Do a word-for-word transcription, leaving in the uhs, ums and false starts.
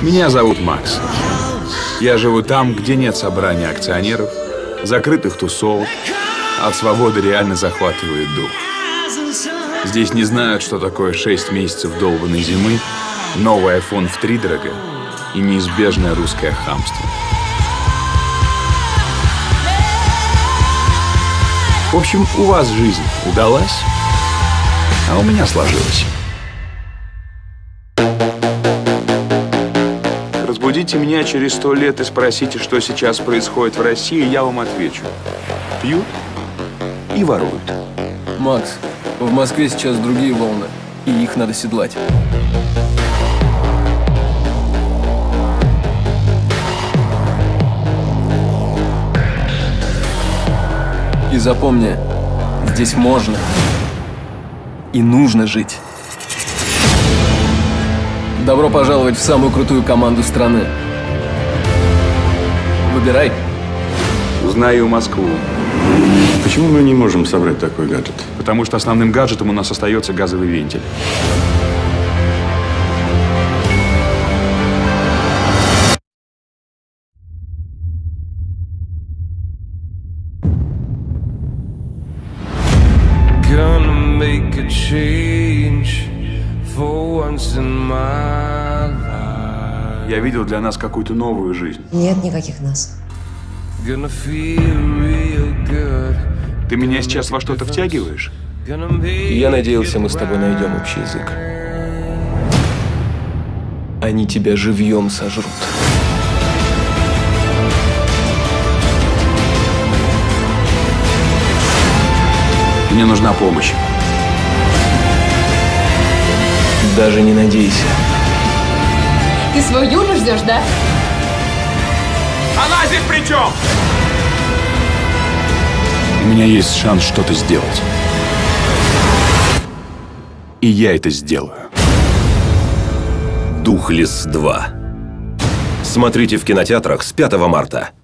Меня зовут Макс. Я живу там, где нет собрания акционеров, закрытых тусовок, а от свободы реально захватывает дух. Здесь не знают, что такое шесть месяцев долбанной зимы, новый айфон втридорога и неизбежное русское хамство. В общем, у вас жизнь удалась, а у меня сложилась. Разбудите меня через сто лет и спросите, что сейчас происходит в России, я вам отвечу. Пьют и воруют. Макс, в Москве сейчас другие волны, и их надо седлать. И запомни, здесь можно и нужно жить. Добро пожаловать в самую крутую команду страны. Выбирай. Знаю Москву. Почему мы не можем собрать такой гаджет? Потому что основным гаджетом у нас остается газовый вентиль. Gonna make a change for once in my life. Я видел для нас какую-то новую жизнь. Нет никаких нас. Gonna feel real good. Ты меня сейчас во что-то втягиваешь? Gonna make Я надеялся, мы с тобой найдем общий язык. Они тебя живьем сожрут. Мне нужна помощь. Даже не надейся. Ты свою Юлю ждешь, да? Она здесь при чем? У меня есть шанс что-то сделать. И я это сделаю. Духлесс два. Смотрите в кинотеатрах с пятого марта.